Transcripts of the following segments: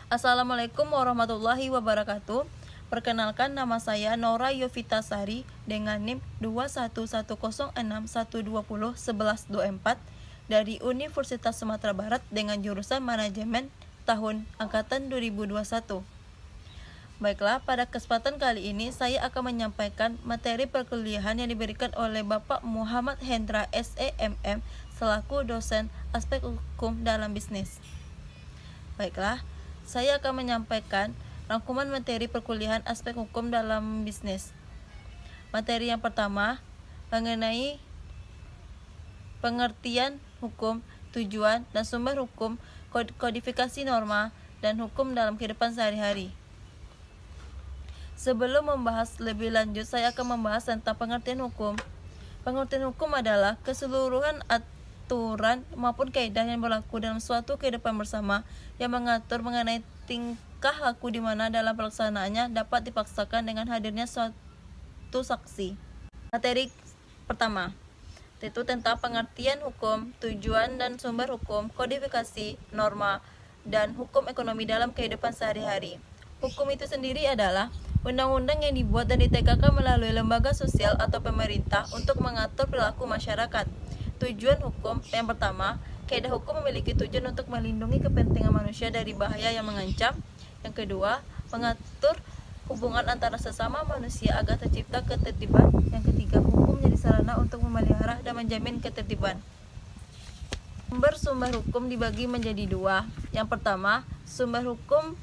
Assalamualaikum warahmatullahi wabarakatuh. Perkenalkan, nama saya Nora Yovitasari dengan NIM 211061201124 dari Universitas Sumatera Barat dengan jurusan Manajemen tahun angkatan 2021. Baiklah, pada kesempatan kali ini saya akan menyampaikan materi perkuliahan yang diberikan oleh Bapak Muhammad Hendra SEMM selaku dosen aspek hukum dalam bisnis. Baiklah, saya akan menyampaikan rangkuman materi perkuliahan aspek hukum dalam bisnis. Materi yang pertama mengenai pengertian hukum, tujuan dan sumber hukum, kodifikasi norma, dan hukum dalam kehidupan sehari-hari. Sebelum membahas lebih lanjut, saya akan membahas tentang pengertian hukum. Pengertian hukum adalah keseluruhan aturan maupun kaidah yang berlaku dalam suatu kehidupan bersama yang mengatur mengenai tingkah laku di mana dalam pelaksanaannya dapat dipaksakan dengan hadirnya suatu saksi. Materi pertama yaitu tentang pengertian hukum, tujuan dan sumber hukum, kodifikasi, norma, dan hukum ekonomi dalam kehidupan sehari-hari. Hukum itu sendiri adalah undang-undang yang dibuat dan ditegakkan melalui lembaga sosial atau pemerintah untuk mengatur perilaku masyarakat. Tujuan hukum yang pertama, kaidah hukum memiliki tujuan untuk melindungi kepentingan manusia dari bahaya yang mengancam. Yang kedua, mengatur hubungan antara sesama manusia agar tercipta ketertiban. Yang ketiga, hukum menjadi sarana untuk memelihara dan menjamin ketertiban. Sumber hukum dibagi menjadi dua. Yang pertama, sumber hukum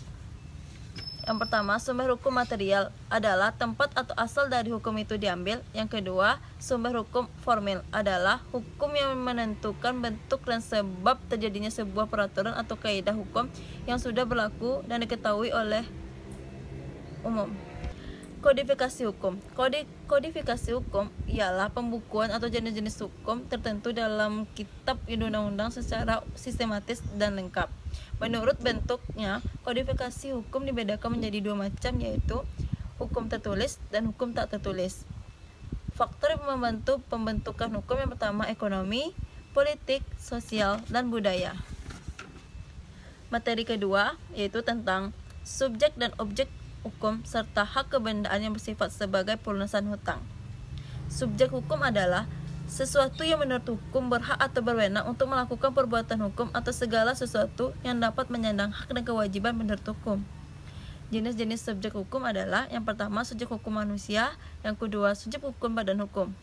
material adalah tempat atau asal dari hukum itu diambil. Yang kedua, sumber hukum formil adalah hukum yang menentukan bentuk dan sebab terjadinya sebuah peraturan atau kaidah hukum yang sudah berlaku dan diketahui oleh umum. Kodifikasi hukum. Kodifikasi hukum ialah pembukuan atau jenis-jenis hukum tertentu dalam kitab undang-undang secara sistematis dan lengkap. Menurut bentuknya, kodifikasi hukum dibedakan menjadi dua macam, yaitu hukum tertulis dan hukum tak tertulis. Faktor yang membantu pembentukan hukum yang pertama ekonomi, politik, sosial, dan budaya. Materi kedua yaitu tentang subjek dan objek hukum serta hak kebendaan yang bersifat sebagai pelunasan hutang. Subjek hukum adalah sesuatu yang menurut hukum berhak atau berwenang untuk melakukan perbuatan hukum atau segala sesuatu yang dapat menyandang hak dan kewajiban menurut hukum. Jenis-jenis subjek hukum adalah yang pertama subjek hukum manusia, yang kedua subjek hukum badan hukum.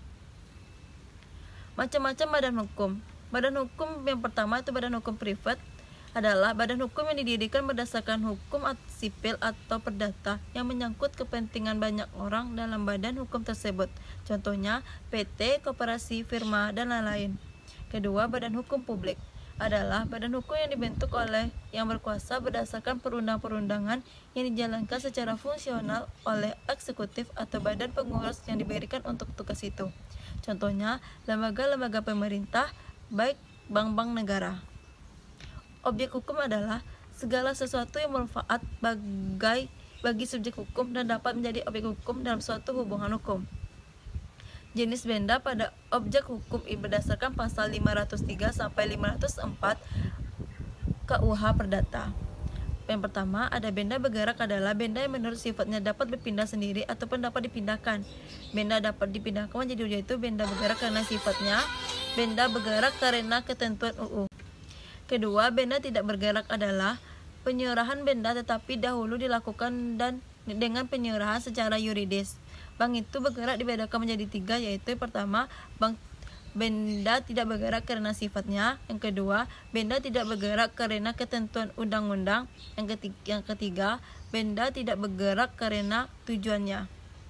Macam-macam badan hukum. Badan hukum yang pertama itu badan hukum privat, adalah badan hukum yang didirikan berdasarkan hukum sipil atau perdata yang menyangkut kepentingan banyak orang dalam badan hukum tersebut. Contohnya PT, koperasi, firma, dan lain-lain. Kedua, badan hukum publik adalah badan hukum yang dibentuk oleh yang berkuasa berdasarkan perundang-perundangan yang dijalankan secara fungsional oleh eksekutif atau badan pengurus yang diberikan untuk tugas itu. Contohnya lembaga-lembaga pemerintah, baik bank-bank negara. Objek hukum adalah segala sesuatu yang bermanfaat bagi subjek hukum dan dapat menjadi objek hukum dalam suatu hubungan hukum. Jenis benda pada objek hukum berdasarkan pasal 503 sampai 504 KUH Perdata. Yang pertama, ada benda bergerak adalah benda yang menurut sifatnya dapat berpindah sendiri ataupun dapat dipindahkan. Benda dapat dipindahkan menjadi yaitu benda bergerak karena sifatnya, benda bergerak karena ketentuan UU. Kedua, benda tidak bergerak adalah penyerahan benda tetapi dahulu dilakukan dan dengan penyerahan secara yuridis. Bank itu bergerak dibedakan menjadi tiga, yaitu pertama, benda tidak bergerak karena sifatnya. Yang kedua, benda tidak bergerak karena ketentuan undang-undang. Yang ketiga, benda tidak bergerak karena tujuannya.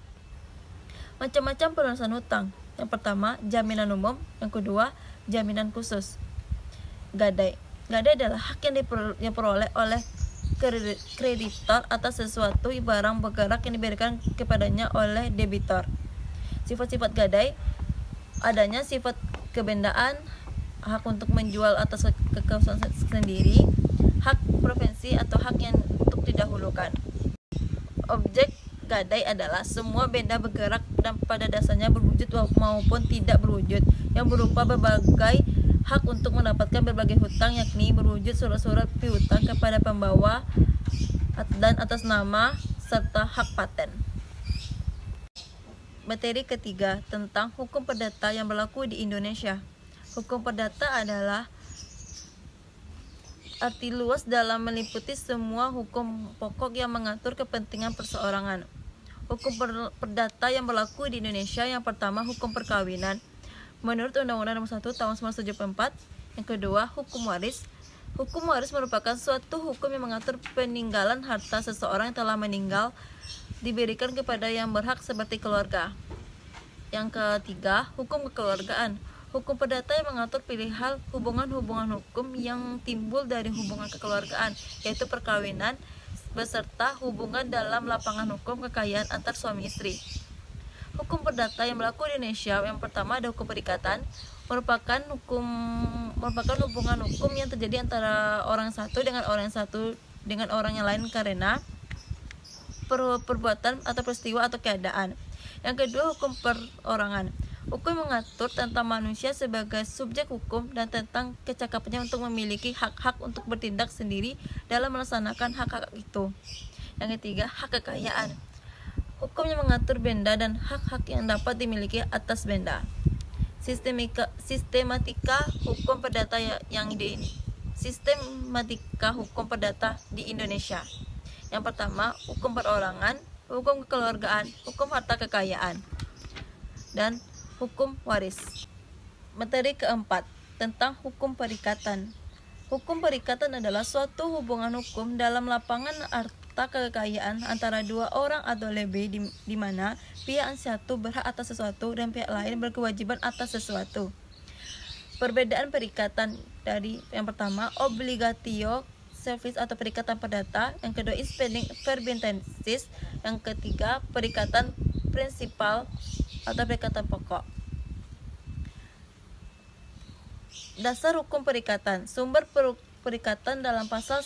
Macam-macam pelunasan hutang. Yang pertama, jaminan umum. Yang kedua, jaminan khusus. Gadai adalah hak yang diperoleh oleh kreditor atas sesuatu barang bergerak yang diberikan kepadanya oleh debitor. Sifat-sifat gadai adanya sifat kebendaan, hak untuk menjual atas kekosongan sendiri, hak preferensi atau hak yang untuk didahulukan. Objek gadai adalah semua benda bergerak dan pada dasarnya berwujud maupun tidak berwujud yang berupa berbagai hak untuk mendapatkan berbagai hutang, yakni berwujud surat-surat piutang kepada pembawa dan atas nama serta hak paten. Materi ketiga tentang hukum perdata yang berlaku di Indonesia. Hukum perdata adalah arti luas dalam meliputi semua hukum pokok yang mengatur kepentingan perseorangan. Hukum perdata yang berlaku di Indonesia, yang pertama hukum perkawinan menurut Undang-Undang Nomor 1 Tahun 1974. Yang kedua, hukum waris. Hukum waris merupakan suatu hukum yang mengatur peninggalan harta seseorang yang telah meninggal diberikan kepada yang berhak seperti keluarga. Yang ketiga, hukum kekeluargaan. Hukum perdata yang mengatur pilihan hubungan-hubungan hukum yang timbul dari hubungan kekeluargaan, yaitu perkawinan beserta hubungan dalam lapangan hukum kekayaan antar suami istri. Hukum perdata yang berlaku di Indonesia, yang pertama ada hukum perikatan, merupakan hubungan hukum yang terjadi antara orang satu dengan orang yang lain karena perbuatan atau peristiwa atau keadaan. Yang kedua, hukum perorangan. Hukum mengatur tentang manusia sebagai subjek hukum dan tentang kecakapannya untuk memiliki hak-hak untuk bertindak sendiri dalam melaksanakan hak-hak itu. Yang ketiga, hak kekayaan. Hukum yang mengatur benda dan hak-hak yang dapat dimiliki atas benda. Sistematika hukum perdata hukum perdata di Indonesia. Yang pertama, hukum perorangan, hukum kekeluargaan, hukum harta kekayaan, dan hukum waris. Materi keempat tentang hukum perikatan. Hukum perikatan adalah suatu hubungan hukum dalam lapangan harta kekayaan antara dua orang atau lebih di mana pihak satu berhak atas sesuatu dan pihak lain berkewajiban atas sesuatu. Perbedaan perikatan dari yang pertama, obligatio service atau perikatan perdata, yang kedua spending verbintensis, yang ketiga perikatan prinsipal atau perikatan pokok. Dasar hukum perikatan. Sumber perikatan dalam pasal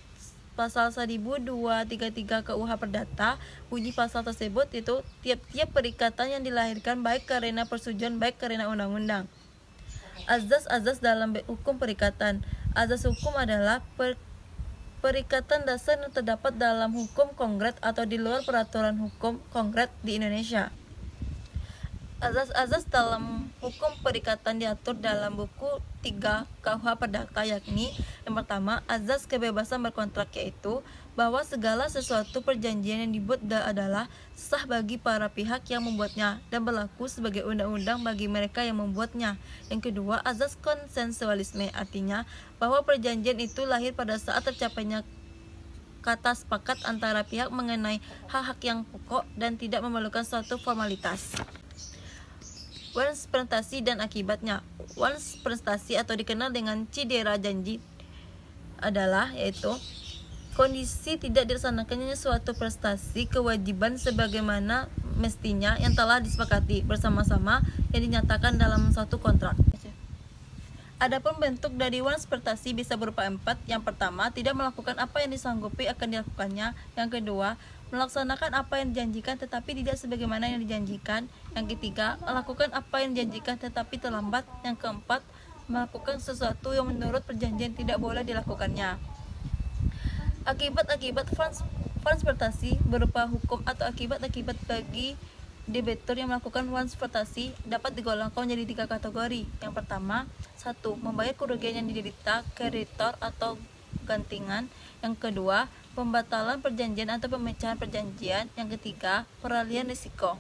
1233 KUH Perdata. Bunyi pasal tersebut itu tiap-tiap perikatan yang dilahirkan baik karena persetujuan baik karena undang-undang. Azas-azas dalam hukum perikatan. Azas hukum adalah perikatan dasar yang terdapat dalam hukum konkret atau di luar peraturan hukum konkret di Indonesia. Azas-azas dalam hukum perikatan diatur dalam buku 3 KUH Perdata, yakni yang pertama, azas kebebasan berkontrak, yaitu bahwa segala sesuatu perjanjian yang dibuat adalah sah bagi para pihak yang membuatnya dan berlaku sebagai undang-undang bagi mereka yang membuatnya. Yang kedua, azas konsensualisme, artinya bahwa perjanjian itu lahir pada saat tercapainya kata sepakat antara pihak mengenai hak-hak yang pokok dan tidak memerlukan suatu formalitas. Once prestasi dan akibatnya. Once prestasi atau dikenal dengan cidera janji adalah yaitu kondisi tidak dilaksanakannya suatu prestasi kewajiban sebagaimana mestinya yang telah disepakati bersama-sama yang dinyatakan dalam suatu kontrak. Adapun bentuk dari once prestasi bisa berupa 4. Yang pertama, tidak melakukan apa yang disanggupi akan dilakukannya. Yang kedua, melaksanakan apa yang dijanjikan tetapi tidak sebagaimana yang dijanjikan. Yang ketiga, melakukan apa yang dijanjikan tetapi terlambat. Yang keempat, melakukan sesuatu yang menurut perjanjian tidak boleh dilakukannya. Akibat-akibat transportasi berupa hukum atau akibat-akibat bagi debitur yang melakukan transportasi dapat digolongkan menjadi 3 kategori. Yang pertama, 1. Membayar kerugian yang diderita kreditor atau gantian. Yang kedua, pembatalan perjanjian atau pemecahan perjanjian. Yang ketiga, peralihan risiko.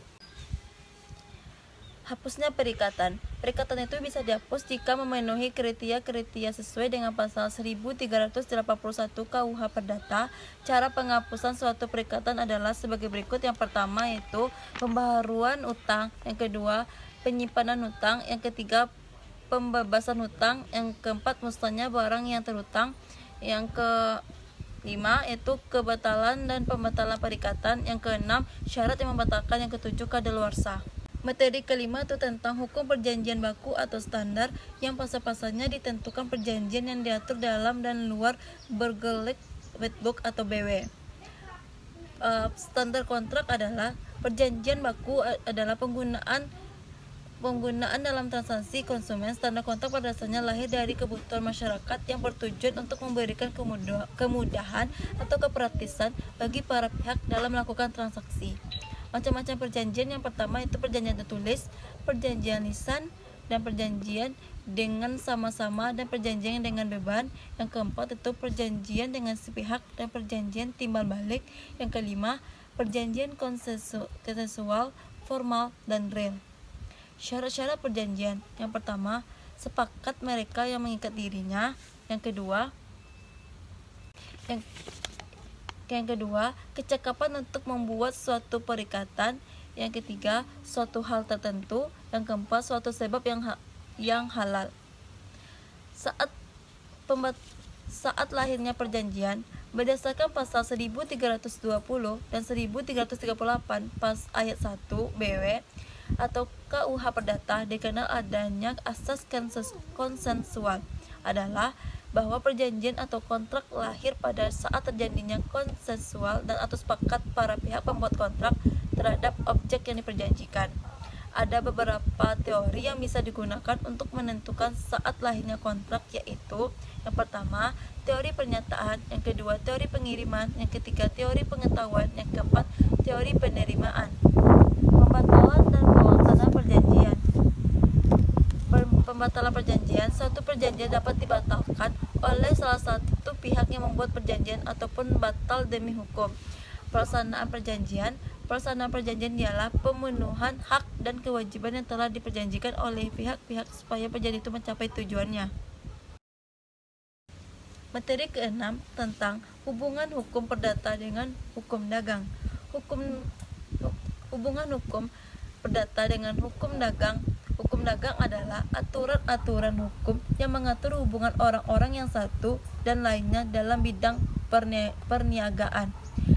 Hapusnya perikatan. Perikatan itu bisa dihapus jika memenuhi kriteria sesuai dengan pasal 1381 KUH Perdata. Cara penghapusan suatu perikatan adalah sebagai berikut. Yang pertama yaitu pembaharuan utang, yang kedua penyimpanan utang, yang ketiga pembebasan hutang, yang keempat musnahnya barang yang terhutang, yang kelima yaitu kebatalan dan pembatalan perikatan, yang keenam syarat yang membatalkan, yang ketujuh kadaluarsa. Materi kelima itu tentang hukum perjanjian baku atau standar, yang pasal-pasalnya ditentukan perjanjian yang diatur dalam dan luar Burgerlijk Wetboek atau BW. Standar kontrak adalah perjanjian baku adalah penggunaan Penggunaan dalam transaksi konsumen, standar kontrak pada dasarnya lahir dari kebutuhan masyarakat yang bertujuan untuk memberikan kemudahan atau kepraktisan bagi para pihak dalam melakukan transaksi. Macam-macam perjanjian, yang pertama itu perjanjian tertulis, perjanjian lisan, dan perjanjian dengan sama-sama dan perjanjian dengan beban. Yang keempat itu perjanjian dengan sepihak dan perjanjian timbal balik. Yang kelima, perjanjian konsensual, formal, dan real. Syarat-syarat perjanjian. Yang pertama, sepakat mereka yang mengikat dirinya. Yang kedua, kecakapan untuk membuat suatu perikatan. Yang ketiga, suatu hal tertentu. Yang keempat, suatu sebab yang halal. Saat lahirnya perjanjian, berdasarkan pasal 1320 dan 1338 pas ayat 1 BW atau KUH Perdata, dikenal adanya asas konsensual adalah bahwa perjanjian atau kontrak lahir pada saat terjadinya konsensual dan atau sepakat para pihak pembuat kontrak terhadap objek yang diperjanjikan. Ada beberapa teori yang bisa digunakan untuk menentukan saat lahirnya kontrak, yaitu yang pertama, teori pernyataan, yang kedua, teori pengiriman, yang ketiga, teori pengetahuan, yang keempat, teori penerimaan. Pembatalan dan pelaksanaan perjanjian. Pembatalan perjanjian. Suatu perjanjian dapat dibatalkan oleh salah satu pihak yang membuat perjanjian ataupun batal demi hukum. Pelaksanaan perjanjian. Pelaksanaan perjanjian ialah pemenuhan hak dan kewajiban yang telah diperjanjikan oleh pihak-pihak supaya perjanjian itu mencapai tujuannya. Materi ke-6 tentang hubungan hukum perdata dengan hukum dagang. Hubungan hukum perdata dengan hukum dagang. Hukum dagang adalah aturan-aturan hukum yang mengatur hubungan orang-orang yang satu dan lainnya dalam bidang perniagaan.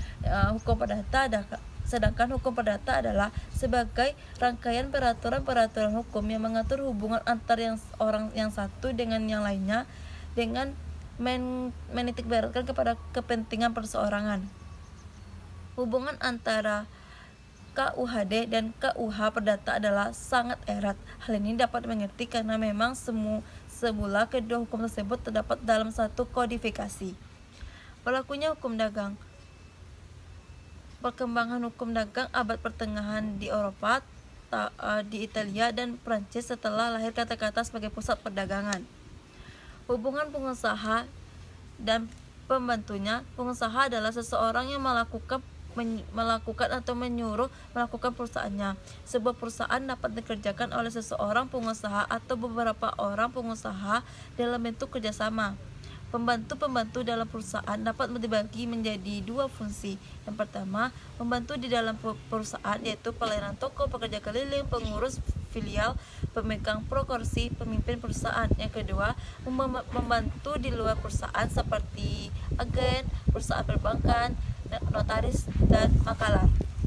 Sedangkan hukum perdata adalah sebagai rangkaian peraturan-peraturan hukum yang mengatur hubungan antar orang yang satu dengan yang lainnya dengan menitikberatkan kepada kepentingan perseorangan. Hubungan antara KUHD dan KUH Perdata adalah sangat erat. Hal ini dapat dimengerti karena memang semula kedua hukum tersebut terdapat dalam satu kodifikasi. Berlakunya hukum dagang. Perkembangan hukum dagang abad pertengahan di Eropa, di Italia dan Prancis setelah lahir kata-kata sebagai pusat perdagangan. Hubungan pengusaha dan pembantunya. Pengusaha adalah seseorang yang melakukan atau menyuruh melakukan perusahaannya. Sebuah perusahaan dapat dikerjakan oleh seseorang pengusaha atau beberapa orang pengusaha dalam bentuk kerjasama. Pembantu-pembantu dalam perusahaan dapat dibagi menjadi dua fungsi. Yang pertama, membantu di dalam perusahaan, yaitu pelayanan toko, pekerja keliling, pengurus filial, pemegang prokursi, pemimpin perusahaan. Yang kedua, membantu di luar perusahaan seperti agen, perusahaan perbankan, notaris, dan makalar.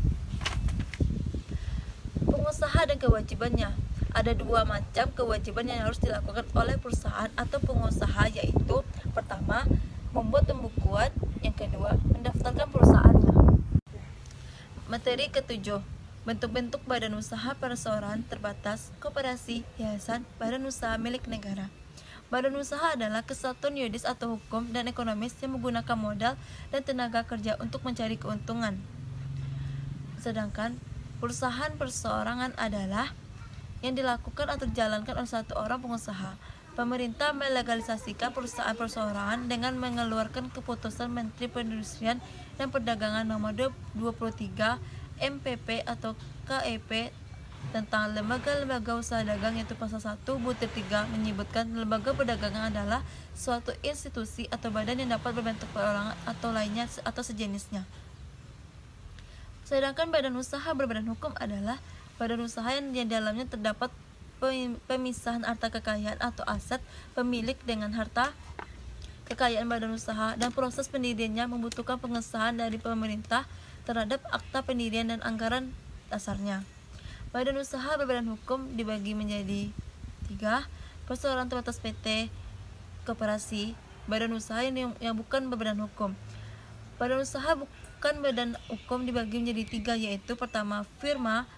Pengusaha dan kewajibannya. Ada dua macam kewajiban yang harus dilakukan oleh perusahaan atau pengusaha, yaitu pertama, membuat pembukuan, yang kedua, mendaftarkan perusahaannya. Materi ke-7, bentuk-bentuk badan usaha perseorangan terbatas, koperasi, yayasan, badan usaha milik negara. Badan usaha adalah kesatuan yuridis atau hukum dan ekonomis yang menggunakan modal dan tenaga kerja untuk mencari keuntungan. Sedangkan perusahaan perseorangan adalah yang dilakukan atau dijalankan oleh satu orang pengusaha. Pemerintah melegalisasikan perusahaan perseorangan dengan mengeluarkan keputusan Menteri Perindustrian dan Perdagangan nomor 23 MPP atau KEP tentang lembaga-lembaga usaha dagang, yaitu pasal 1 butir 3 menyebutkan lembaga perdagangan adalah suatu institusi atau badan yang dapat berbentuk perorangan atau lainnya atau sejenisnya. Sedangkan badan usaha berbadan hukum adalah badan usaha yang di dalamnya terdapat pemisahan harta kekayaan atau aset pemilik dengan harta kekayaan badan usaha, dan proses pendiriannya membutuhkan pengesahan dari pemerintah terhadap akta pendirian dan anggaran dasarnya. Badan usaha berbadan hukum dibagi menjadi 3, perseorangan terbatas PT, koperasi. Badan usaha yang bukan berbadan hukum. Badan usaha bukan badan hukum dibagi menjadi 3, yaitu pertama, firma,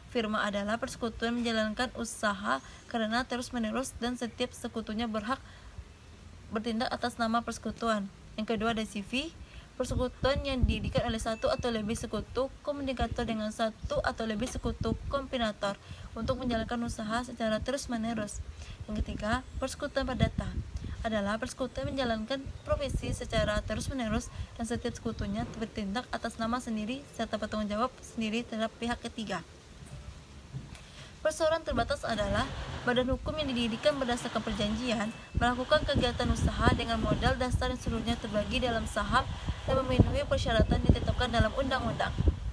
Firma adalah persekutuan menjalankan usaha karena terus-menerus dan setiap sekutunya berhak bertindak atas nama persekutuan. Yang kedua ada CV, persekutuan yang didirikan oleh satu atau lebih sekutu komunikator dengan satu atau lebih sekutu kombinator untuk menjalankan usaha secara terus-menerus. Yang ketiga, persekutuan perdata adalah persekutuan menjalankan profesi secara terus-menerus dan setiap sekutunya bertindak atas nama sendiri serta bertanggung jawab sendiri terhadap pihak ketiga. Perseroan terbatas adalah badan hukum yang didirikan berdasarkan perjanjian, melakukan kegiatan usaha dengan modal dasar yang seluruhnya terbagi dalam saham dan memenuhi persyaratan ditetapkan dalam undang-undang.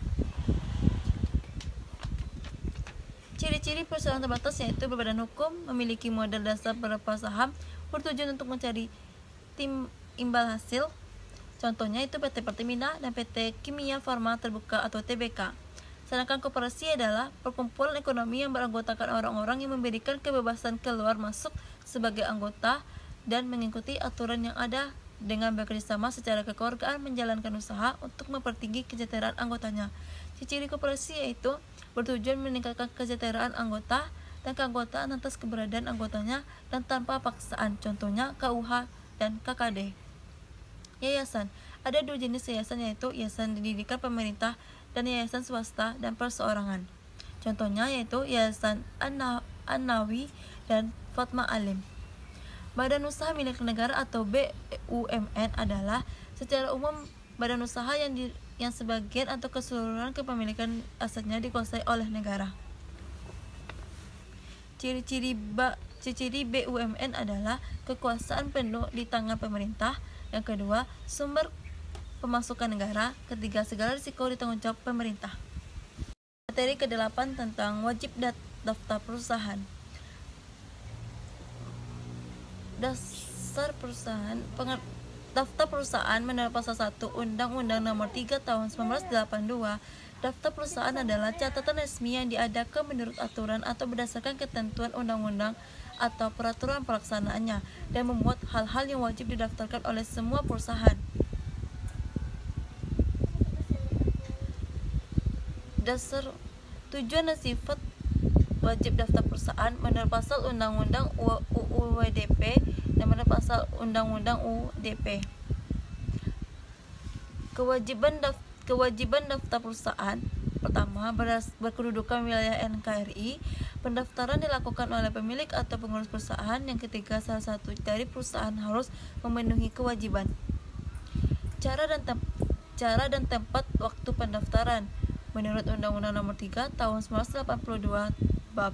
Ciri-ciri perseroan terbatas yaitu berbadan hukum, memiliki modal dasar berupa saham, bertujuan untuk mencari imbal hasil. Contohnya itu PT Pertamina dan PT Kimia Farma Terbuka atau TBK. Sedangkan koperasi adalah perkumpulan ekonomi yang beranggotakan orang-orang yang memberikan kebebasan keluar masuk sebagai anggota dan mengikuti aturan yang ada dengan bekerjasama secara kekeluargaan menjalankan usaha untuk mempertinggi kesejahteraan anggotanya. Ciri koperasi yaitu bertujuan meningkatkan kesejahteraan anggota dan keanggotaan atas keberadaan anggotanya dan tanpa paksaan, contohnya KUH dan KKD. Yayasan, ada dua jenis yayasan yaitu yayasan didirikan pemerintah dan yayasan swasta dan perseorangan. Contohnya yaitu Yayasan An-Nawi dan Fatma Alim. Badan usaha milik negara atau BUMN adalah secara umum badan usaha yang sebagian atau keseluruhan kepemilikan asetnya dikuasai oleh negara. Ciri-ciri BUMN adalah kekuasaan penuh di tangan pemerintah. Yang kedua, sumber pemasukan negara. Ketiga, segala risiko ditanggung jawab pemerintah. Materi ke-8 tentang wajib daftar perusahaan. Dasar perusahaan. Daftar perusahaan menurut pasal 1 Undang-Undang Nomor 3 Tahun 1982. Daftar perusahaan adalah catatan resmi yang diadakan menurut aturan atau berdasarkan ketentuan undang-undang atau peraturan pelaksanaannya dan memuat hal-hal yang wajib didaftarkan oleh semua perusahaan. Dasar tujuan dan sifat wajib daftar perusahaan menurut pasal Undang-Undang UUDP dan menurut pasal Undang-Undang UDP. Kewajiban daftar perusahaan. Pertama, berkedudukan wilayah NKRI. Pendaftaran dilakukan oleh pemilik atau pengurus perusahaan. Yang ketiga, salah satu dari perusahaan harus memenuhi kewajiban. Cara dan tempat waktu pendaftaran. Menurut Undang-Undang Nomor 3 Tahun 1982 bab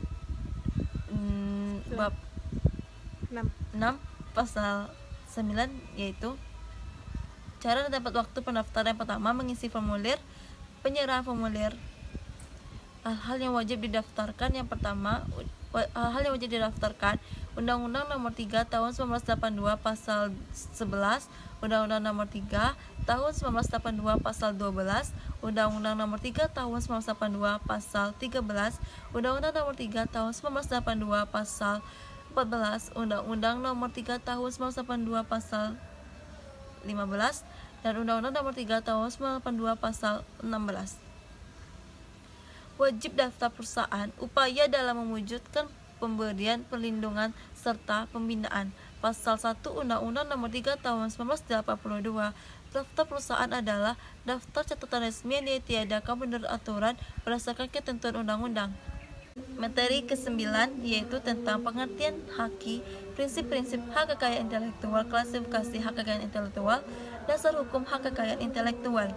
6 pasal 9 yaitu cara dan tempat waktu pendaftaran. Yang pertama, mengisi formulir, penyerahan formulir. Hal-hal yang wajib didaftarkan. Yang pertama, hal-hal yang wajib didaftarkan. Undang-Undang Nomor 3 Tahun 1982 pasal 11, Undang-Undang Nomor 3 Tahun 1982 pasal 12, Undang-Undang Nomor 3 Tahun 1982 pasal 13, Undang-Undang Nomor 3 Tahun 1982 pasal 14, Undang-Undang Nomor 3 Tahun 1982 pasal 15, dan Undang-Undang Nomor 3 Tahun 1982 pasal 16. Wajib daftar perusahaan, upaya dalam mewujudkan pemberian perlindungan serta pembinaan. Pasal 1 Undang-Undang Nomor 3 Tahun 1982. Daftar perusahaan adalah daftar catatan resmi yang ditiadakan menurut aturan berdasarkan ketentuan undang-undang. Materi ke-9 yaitu tentang pengertian haki, prinsip-prinsip hak kekayaan intelektual, klasifikasi hak kekayaan intelektual, dasar hukum hak kekayaan intelektual.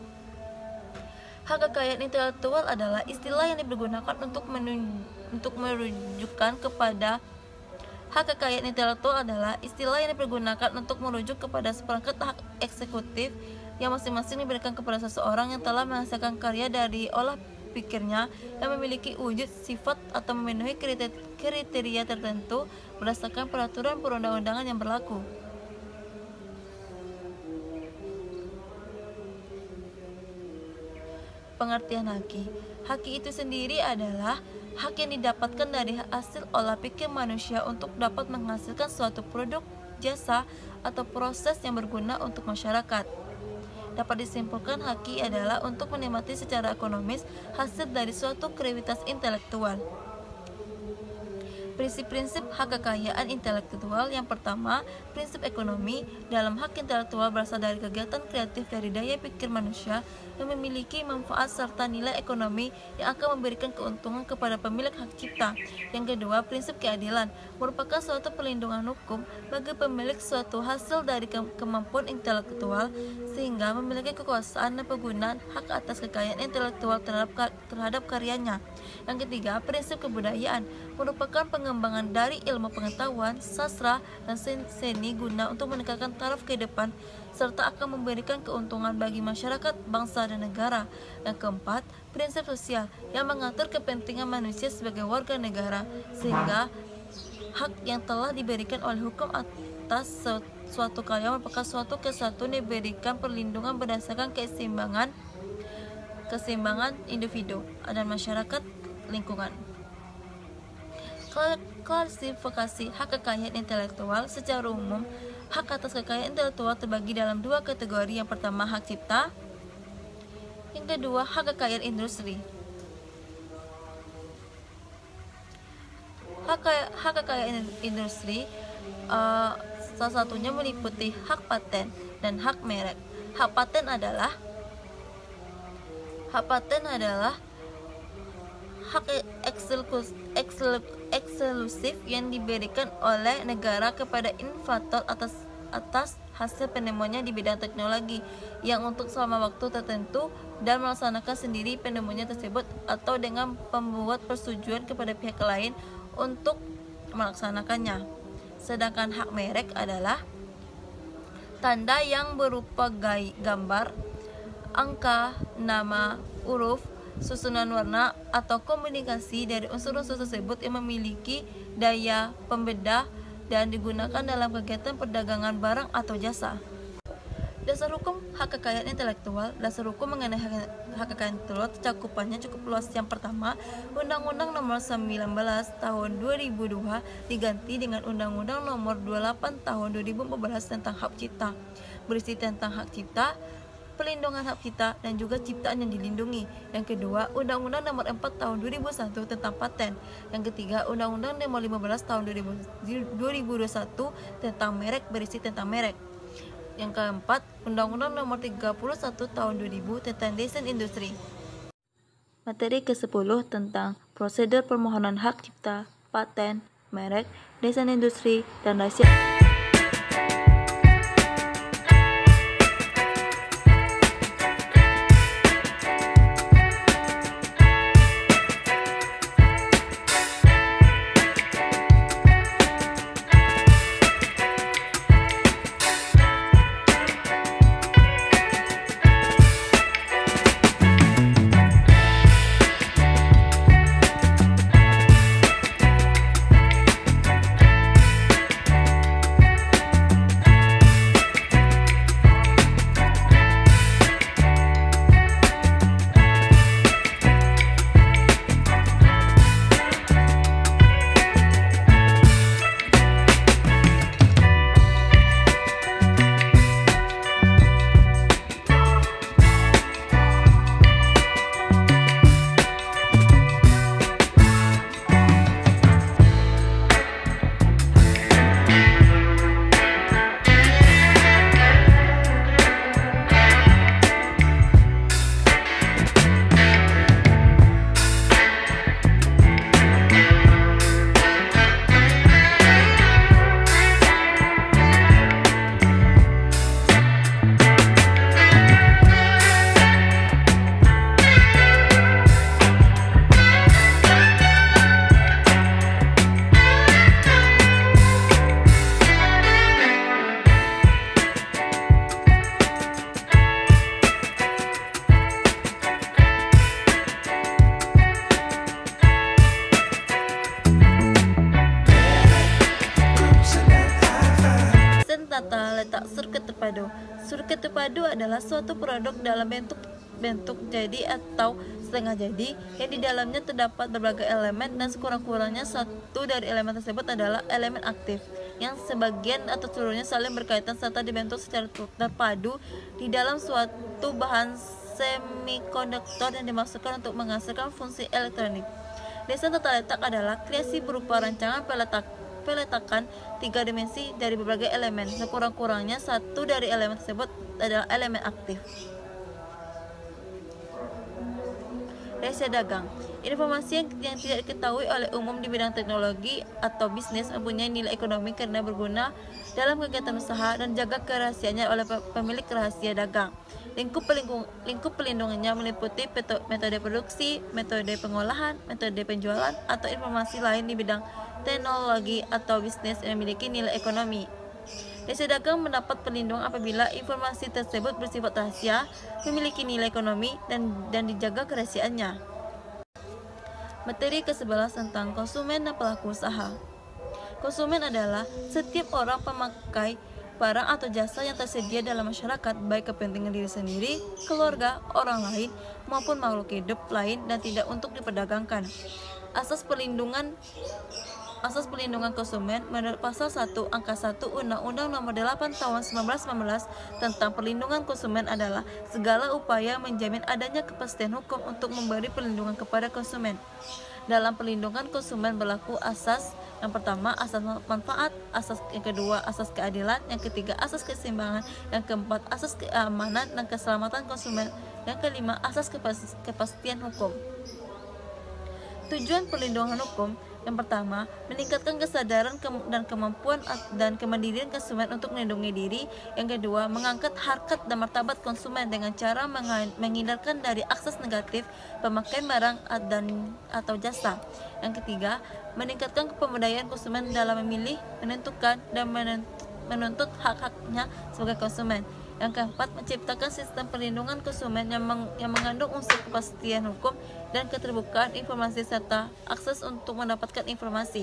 Hak kekayaan intelektual adalah istilah yang dipergunakan untuk merujukan kepada hak kekayaan intelektual adalah istilah yang dipergunakan untuk merujuk kepada seperangkat hak eksekutif yang masing-masing diberikan kepada seseorang yang telah menghasilkan karya dari olah pikirnya dan memiliki wujud, sifat, atau memenuhi kriteria tertentu berdasarkan peraturan perundang-undangan yang berlaku. Pengertian haki. Haki itu sendiri adalah hak yang didapatkan dari hasil olah pikir manusia untuk dapat menghasilkan suatu produk, jasa, atau proses yang berguna untuk masyarakat. dapat disimpulkan haki adalah untuk menikmati secara ekonomis hasil dari suatu kreativitas intelektual. Prinsip-prinsip hak kekayaan intelektual. Yang pertama, prinsip ekonomi. Dalam hak intelektual berasal dari kegiatan kreatif dari daya pikir manusia yang memiliki manfaat serta nilai ekonomi yang akan memberikan keuntungan kepada pemilik hak cipta. Yang kedua, prinsip keadilan merupakan suatu perlindungan hukum bagi pemilik suatu hasil dari kemampuan intelektual sehingga memiliki kekuasaan dan penggunaan hak atas kekayaan intelektual terhadap karyanya. Yang ketiga, prinsip kebudayaan merupakan pengembangan dari ilmu pengetahuan, sastra, dan seni guna untuk meningkatkan taraf kehidupan serta akan memberikan keuntungan bagi masyarakat, bangsa, dan negara. Yang keempat, prinsip sosial yang mengatur kepentingan manusia sebagai warga negara sehingga hak yang telah diberikan oleh hukum atas suatu karya merupakan suatu kesatuan diberikan perlindungan berdasarkan keseimbangan individu dan masyarakat lingkungan. Klasifikasi hak kekayaan intelektual. Secara umum, hak atas kekayaan intelektual terbagi dalam dua kategori. Yang pertama, hak cipta. Yang kedua, hak kekayaan industri. Hak kekayaan industri salah satunya meliputi hak paten dan hak merek. Hak paten adalah hak eksklusif yang diberikan oleh negara kepada inovator atas hasil penemuannya di bidang teknologi yang untuk selama waktu tertentu dan melaksanakan sendiri penemuannya tersebut atau dengan pembuat persetujuan kepada pihak lain untuk melaksanakannya. Sedangkan hak merek adalah tanda yang berupa gambar, angka, nama, huruf, susunan warna, atau komunikasi dari unsur-unsur tersebut yang memiliki daya pembeda dan digunakan dalam kegiatan perdagangan barang atau jasa. Dasar hukum hak kekayaan intelektual. Dasar hukum mengenai hak kekayaan intelektual cakupannya cukup luas. Yang pertama, Undang-Undang Nomor 19 Tahun 2002 diganti dengan Undang-Undang Nomor 28 Tahun 2014 tentang hak cipta, berisi tentang hak cipta, pelindungan hak cipta, dan juga ciptaan yang dilindungi. Yang kedua, Undang-Undang Nomor 4 Tahun 2001 tentang paten. Yang ketiga, Undang-Undang Nomor 15 Tahun 2021 tentang merek, berisi tentang merek. Yang keempat, Undang-Undang Nomor 31 Tahun 2000 tentang desain industri. Materi ke-10 tentang prosedur permohonan hak cipta, paten, merek, desain industri, dan rahasia. Tata letak surga terpadu. Surga terpadu adalah suatu produk dalam bentuk jadi atau setengah jadi yang di dalamnya terdapat berbagai elemen dan sekurang-kurangnya satu dari elemen tersebut adalah elemen aktif. yang sebagian atau seluruhnya saling berkaitan serta dibentuk secara terpadu di dalam suatu bahan semikonduktor yang dimaksudkan untuk menghasilkan fungsi elektronik. Desain tata letak adalah kreasi berupa rancangan peletakan 3 dimensi dari berbagai elemen. Sekurang-kurangnya satu dari elemen tersebut adalah elemen aktif. Rahasia dagang. Informasi yang tidak diketahui oleh umum di bidang teknologi atau bisnis mempunyai nilai ekonomi karena berguna dalam kegiatan usaha dan jaga kerahasiaannya oleh pemilik rahasia dagang. Lingkup pelindungannya meliputi metode produksi, metode pengolahan, metode penjualan, atau informasi lain di bidang teknologi atau bisnis yang memiliki nilai ekonomi. Rahasia dagang mendapat perlindungan apabila informasi tersebut bersifat rahasia, memiliki nilai ekonomi, dan dijaga kerahasiaannya. Materi ke-11 tentang konsumen dan pelaku usaha. Konsumen adalah setiap orang pemakai barang atau jasa yang tersedia dalam masyarakat, baik kepentingan diri sendiri, keluarga, orang lain, maupun makhluk hidup lain dan tidak untuk diperdagangkan. Asas perlindungan konsumen menurut pasal 1 angka 1 Undang-Undang Nomor 8 Tahun 1919 tentang perlindungan konsumen adalah segala upaya menjamin adanya kepastian hukum untuk memberi perlindungan kepada konsumen. Dalam perlindungan konsumen berlaku asas yang pertama asas manfaat, asas yang kedua asas keadilan, yang ketiga asas keseimbangan, yang keempat asas keamanan dan keselamatan konsumen, yang kelima asas kepastian hukum. Tujuan perlindungan hukum yang pertama, meningkatkan kesadaran dan kemampuan dan kemandirian konsumen untuk melindungi diri. Yang kedua, mengangkat harkat dan martabat konsumen dengan cara menghindarkan dari akses negatif pemakaian barang atau jasa. Yang ketiga, meningkatkan pemberdayaan konsumen dalam memilih, menentukan, dan menuntut hak-haknya sebagai konsumen. Yang keempat, menciptakan sistem perlindungan konsumen yang mengandung unsur kepastian hukum dan keterbukaan informasi serta akses untuk mendapatkan informasi.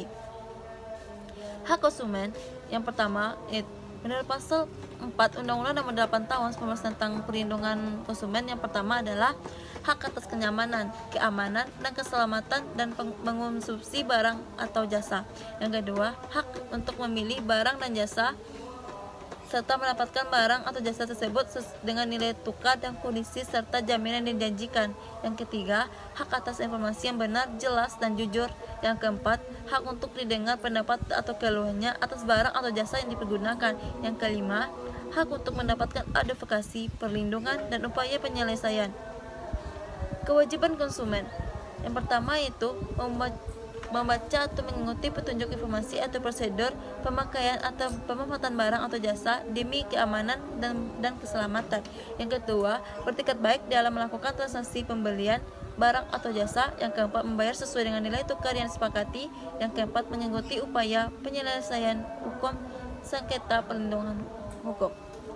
Hak konsumen yang pertama, menurut pasal 4 Undang-Undang Nomor 8 Tahun 19 tentang perlindungan konsumen, yang pertama adalah hak atas kenyamanan, keamanan, dan keselamatan dan mengonsumsi barang atau jasa. Yang kedua, hak untuk memilih barang dan jasa serta mendapatkan barang atau jasa tersebut dengan nilai tukar dan kondisi serta jaminan yang dijanjikan. Yang ketiga, hak atas informasi yang benar, jelas, dan jujur. Yang keempat, hak untuk didengar pendapat atau keluhannya atas barang atau jasa yang dipergunakan. Yang kelima, hak untuk mendapatkan advokasi, perlindungan, dan upaya penyelesaian. Kewajiban konsumen yang pertama yaitu membaca atau mengikuti petunjuk informasi atau prosedur pemakaian atau pemanfaatan barang atau jasa demi keamanan dan keselamatan. Yang kedua, bertekad baik dalam melakukan transaksi pembelian barang atau jasa. Yang keempat, membayar sesuai dengan nilai tukar yang disepakati. Yang keempat, mengikuti upaya penyelesaian hukum sengketa perlindungan hukum.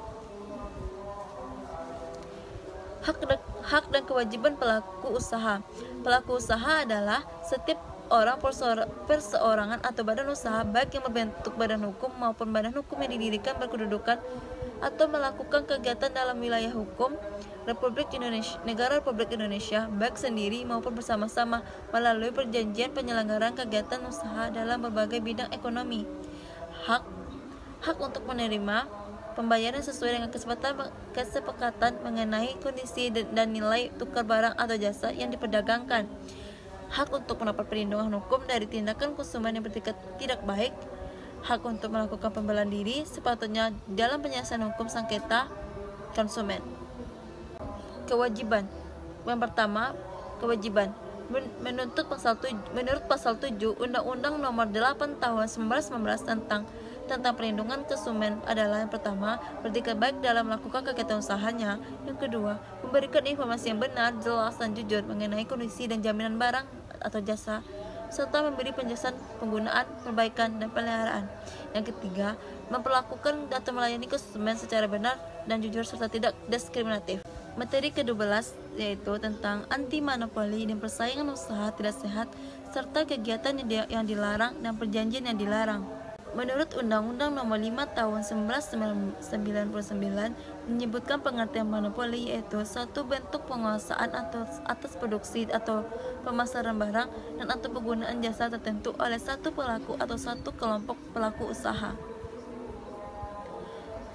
Hak dan kewajiban pelaku usaha. Pelaku usaha adalah setiap orang perseorangan atau badan usaha baik yang berbentuk badan hukum maupun badan hukum yang didirikan berkedudukan atau melakukan kegiatan dalam wilayah hukum Negara Republik Indonesia baik sendiri maupun bersama-sama melalui perjanjian penyelenggaraan kegiatan usaha dalam berbagai bidang ekonomi. Hak untuk menerima pembayaran sesuai dengan kesepakatan mengenai kondisi dan nilai tukar barang atau jasa yang diperdagangkan. Hak untuk mendapat perlindungan hukum dari tindakan konsumen yang bertingkat tidak baik. Hak untuk melakukan pembelaan diri sepatutnya dalam penyelesaian hukum sengketa konsumen. Kewajiban. Yang pertama, kewajiban menurut pasal 7 Undang-Undang Nomor 8 Tahun 1919 tentang perlindungan konsumen adalah yang pertama, bertekad baik dalam melakukan kegiatan usahanya. Yang kedua, memberikan informasi yang benar, jelas, dan jujur mengenai kondisi dan jaminan barang atau jasa, serta memberi penjelasan penggunaan, perbaikan, dan peliharaan. Yang ketiga, memperlakukan atau melayani konsumen secara benar dan jujur serta tidak diskriminatif. Materi ke-12 yaitu tentang anti monopoli dan persaingan usaha tidak sehat serta kegiatan yang dilarang dan perjanjian yang dilarang. Menurut Undang-Undang Nomor 5 Tahun 1999 menyebutkan pengertian monopoli yaitu suatu bentuk penguasaan atas produksi atau pemasaran barang dan atau penggunaan jasa tertentu oleh satu pelaku atau satu kelompok pelaku usaha.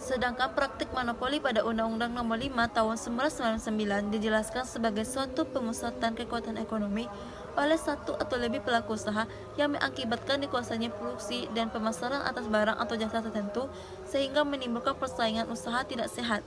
Sedangkan praktik monopoli pada Undang-Undang Nomor 5 Tahun 1999 dijelaskan sebagai suatu pemusatan kekuatan ekonomi oleh satu atau lebih pelaku usaha yang mengakibatkan dikuasainya produksi dan pemasaran atas barang atau jasa tertentu sehingga menimbulkan persaingan usaha tidak sehat.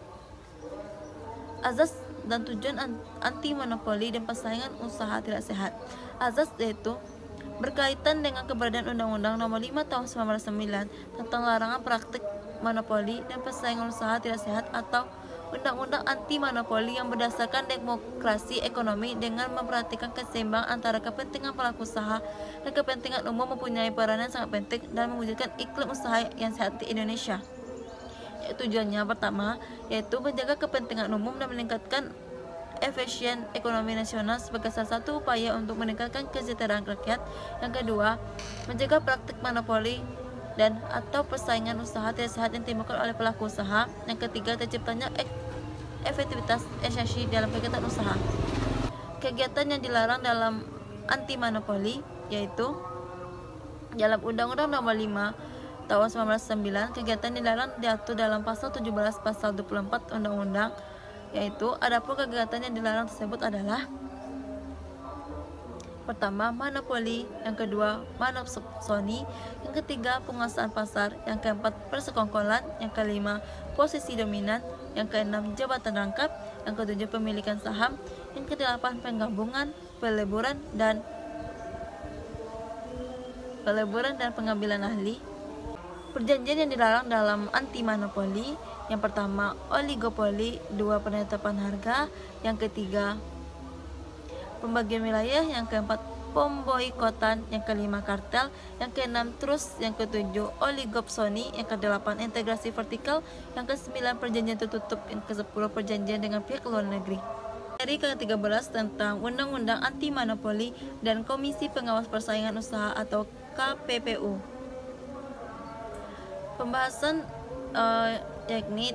Azas dan tujuan anti monopoli dan persaingan usaha tidak sehat. Azas yaitu berkaitan dengan keberadaan Undang-Undang Nomor 5 Tahun 1999 tentang larangan praktik monopoli dan persaingan usaha tidak sehat atau Undang-Undang Anti Monopoli yang berdasarkan demokrasi ekonomi dengan memperhatikan keseimbangan antara kepentingan pelaku usaha dan kepentingan umum mempunyai peranan sangat penting dalam mewujudkan iklim usaha yang sehat di Indonesia. Tujuannya pertama yaitu menjaga kepentingan umum dan meningkatkan efisien ekonomi nasional sebagai salah satu upaya untuk meningkatkan kesejahteraan rakyat. Yang kedua, menjaga praktik monopoli dan atau persaingan usaha tidak sehat yang timbulkan oleh pelaku usaha. Yang ketiga, terciptanya efektivitas esensi dalam kegiatan usaha. Kegiatan yang dilarang dalam anti monopoli yaitu dalam Undang-Undang Nomor 5 Tahun 1999, kegiatan dilarang diatur dalam pasal 17 pasal 24 Undang-Undang, yaitu adapun kegiatan yang dilarang tersebut adalah pertama, monopoli, yang kedua, monopsoni, yang ketiga, penguasaan pasar, yang keempat, persekongkolan, yang kelima, posisi dominan, yang keenam, jabatan rangkap, yang ketujuh, pemilikan saham, yang kedelapan, penggabungan, peleburan dan pengambilan ahli. Perjanjian yang dilarang dalam anti monopoli, yang pertama, oligopoli, dua, penetapan harga, yang ketiga, pembagian wilayah, yang keempat, pemboikotan, yang kelima, kartel, yang keenam, trust, yang ketujuh, oligopsoni, yang kedelapan, integrasi vertikal, yang kesembilan, perjanjian tertutup, yang kesepuluh, perjanjian dengan pihak luar negeri. Seri ke-13 tentang Undang-Undang Anti Monopoli dan Komisi Pengawas Persaingan Usaha atau KPPU. Pembahasan yakni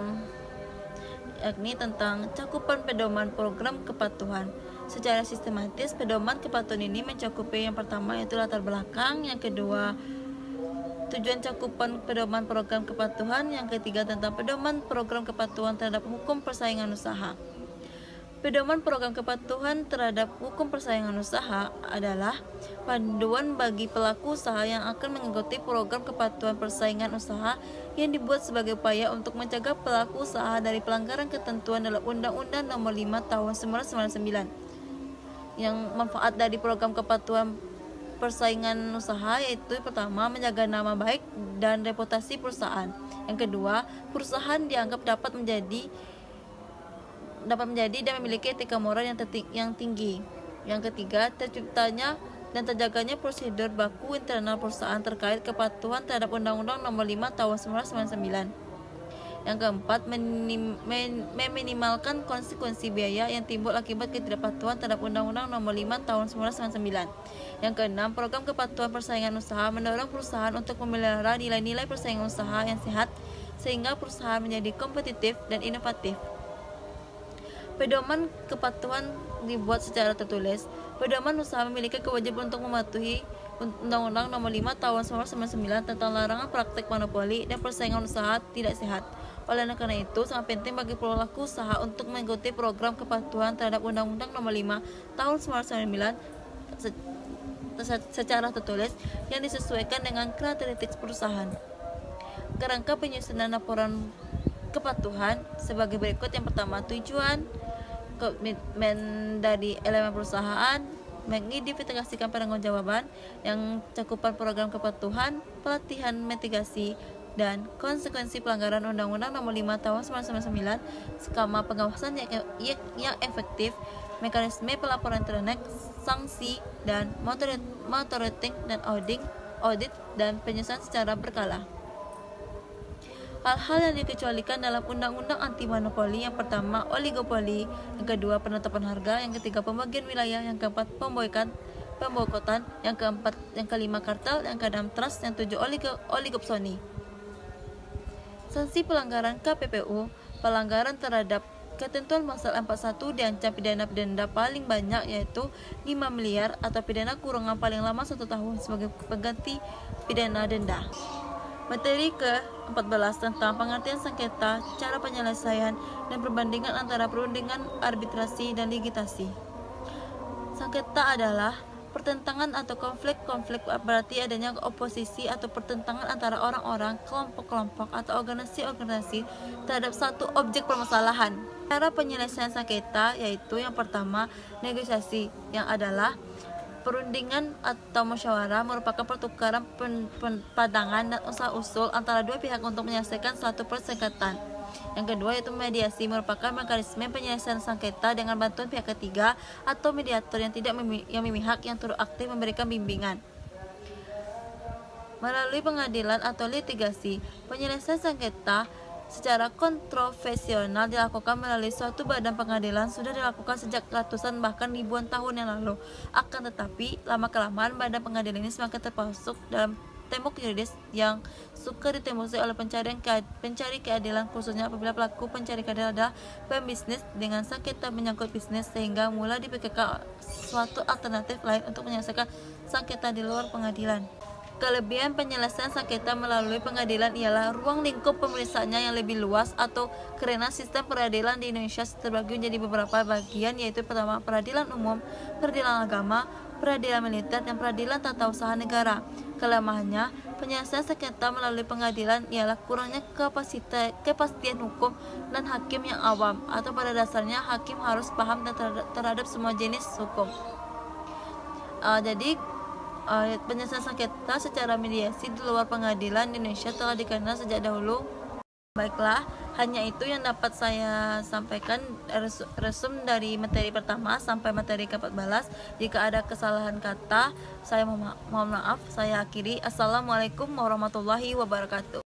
tentang cakupan pedoman program kepatuhan. Secara sistematis, pedoman kepatuhan ini mencakupi yang pertama yaitu latar belakang, yang kedua tujuan cakupan pedoman program kepatuhan, yang ketiga tentang pedoman program kepatuhan terhadap hukum persaingan usaha. Pedoman program kepatuhan terhadap hukum persaingan usaha adalah panduan bagi pelaku usaha yang akan mengikuti program kepatuhan persaingan usaha yang dibuat sebagai upaya untuk mencegah pelaku usaha dari pelanggaran ketentuan dalam Undang-Undang Nomor 5 Tahun 1999. Yang manfaat dari program kepatuhan persaingan usaha yaitu pertama, menjaga nama baik dan reputasi perusahaan. Yang kedua, perusahaan dianggap dapat menjadi dan memiliki etika moral yang tinggi. Yang ketiga, terciptanya dan terjaganya prosedur baku internal perusahaan terkait kepatuhan terhadap Undang-Undang Nomor 5 Tahun 1999. Yang keempat, meminimalkan konsekuensi biaya yang timbul akibat ketidakpatuhan terhadap Undang-Undang Nomor 5 Tahun 1999. Yang keenam, program kepatuhan persaingan usaha mendorong perusahaan untuk memelihara nilai-nilai persaingan usaha yang sehat sehingga perusahaan menjadi kompetitif dan inovatif. Pedoman kepatuhan dibuat secara tertulis. Pedoman usaha memiliki kewajiban untuk mematuhi Undang-Undang Nomor 5 Tahun 1999 tentang larangan praktik monopoli dan persaingan usaha tidak sehat. Oleh karena itu, sangat penting bagi pelaku usaha untuk mengikuti program kepatuhan terhadap Undang-Undang Nomor 5 Tahun 1999 secara tertulis yang disesuaikan dengan karakteristik perusahaan. Kerangka penyusunan laporan kepatuhan sebagai berikut. Yang pertama, tujuan, komitmen dari elemen perusahaan, mengidentifikasikan penanggung-jawaban, yang cakupan program kepatuhan, pelatihan mitigasi dan konsekuensi pelanggaran Undang-Undang Nomor 5 Tahun 1999, skema pengawasan yang efektif, mekanisme pelaporan internet, sanksi dan monitoring dan audit dan penyusunan secara berkala. Hal-hal yang dikecualikan dalam Undang-Undang Anti Monopoli, yang pertama, oligopoli, yang kedua, penetapan harga, yang ketiga, pembagian wilayah, yang keempat, pemboikotan, yang kelima, kartel, yang keenam, trust, yang tujuh, oligopsoni. Sanksi pelanggaran KPPU. Pelanggaran terhadap ketentuan pasal 41 diancam pidana denda paling banyak yaitu 5 miliar atau pidana kurungan paling lama 1 tahun sebagai pengganti pidana denda. Materi ke-14 tentang pengertian sengketa, cara penyelesaian, dan perbandingan antara perundingan, arbitrasi, dan litigasi. Sengketa adalah pertentangan atau konflik berarti adanya oposisi atau pertentangan antara orang-orang, kelompok-kelompok, atau organisasi-organisasi terhadap satu objek permasalahan. Cara penyelesaian sengketa yaitu yang pertama, negosiasi, yang adalah perundingan atau musyawarah merupakan pertukaran pandangan dan usul antara dua pihak untuk menyelesaikan suatu persengketaan. Yang kedua yaitu mediasi, merupakan mekanisme penyelesaian sengketa dengan bantuan pihak ketiga atau mediator yang tidak memihak yang turut aktif memberikan bimbingan. Melalui pengadilan atau litigasi, penyelesaian sengketa secara kontroversial dilakukan melalui suatu badan pengadilan sudah dilakukan sejak ratusan bahkan ribuan tahun yang lalu. Akan tetapi, lama-kelamaan badan pengadilan ini semakin terpasuk dalam tembok yuridis yang suka ditembuskan oleh pencari keadilan, khususnya apabila pelaku pencari keadilan adalah pembisnis dengan sengketa menyangkut bisnis, sehingga mulai dipikirkan suatu alternatif lain untuk menyelesaikan sengketa di luar pengadilan. Kelebihan penyelesaian sengketa melalui pengadilan ialah ruang lingkup pemeriksaannya yang lebih luas, atau karena sistem peradilan di Indonesia terbagi menjadi beberapa bagian, yaitu pertama, peradilan umum, peradilan agama, peradilan militer, dan peradilan tata usaha negara. Kelemahannya, penyelesaian sengketa melalui pengadilan ialah kurangnya kepastian hukum dan hakim yang awam, atau pada dasarnya hakim harus paham terhadap semua jenis hukum. Penyelesaian sengketa secara mediasi di luar pengadilan di Indonesia telah dikenal sejak dahulu. Baiklah, hanya itu yang dapat saya sampaikan, resum dari materi pertama sampai materi ke-14. Jika ada kesalahan kata, saya mohon maaf. Saya akhiri. Assalamualaikum warahmatullahi wabarakatuh.